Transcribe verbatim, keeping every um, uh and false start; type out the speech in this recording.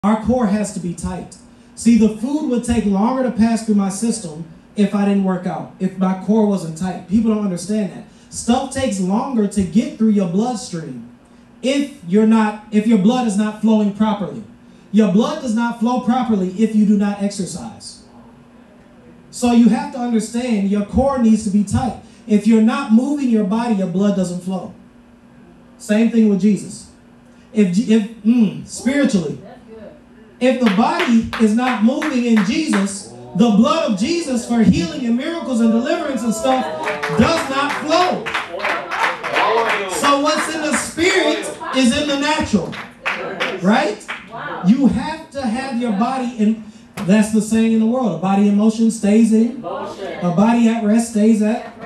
Our core has to be tight. See, the food would take longer to pass through my system if I didn't work out, if my core wasn't tight. People don't understand that. Stuff takes longer to get through your bloodstream if you're not, if your blood is not flowing properly. Your blood does not flow properly if you do not exercise. So you have to understand your core needs to be tight. If you're not moving your body, your blood doesn't flow. Same thing with Jesus. If, if mm, spiritually, if the body is not moving in Jesus, the blood of Jesus for healing and miracles and deliverance and stuff does not flow. So what's in the spirit is in the natural, right? You have to have your body in. That's the saying in the world. A body in motion stays in. A body at rest stays at